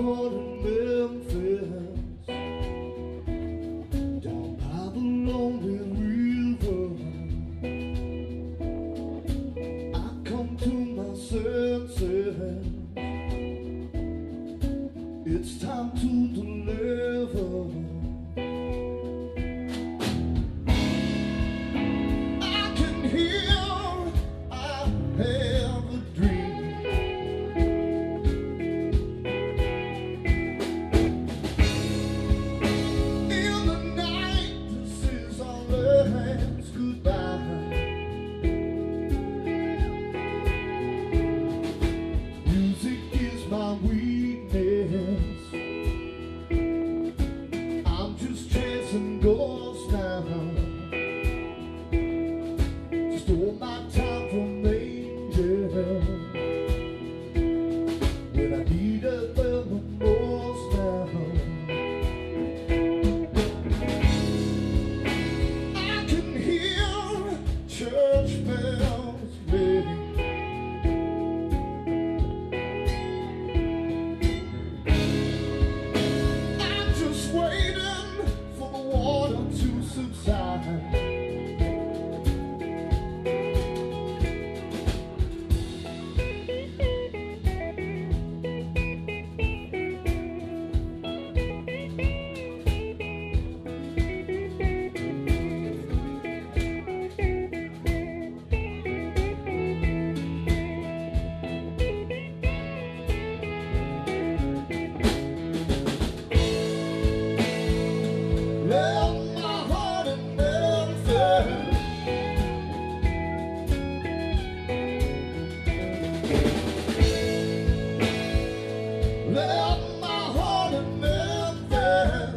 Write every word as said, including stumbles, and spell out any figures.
heart in Memphis, down by the lonely river, I come to my senses. It's time to deliver. I can hear I have a dream. In the night, this is our last goodbye. Music is my weakness. I'm just chasing ghosts now. Stole my time from angels when I needed them the most now. I can hear church bells ring. I'm just waiting for the water to subside. Left my heart in Memphis. Left my heart in Memphis.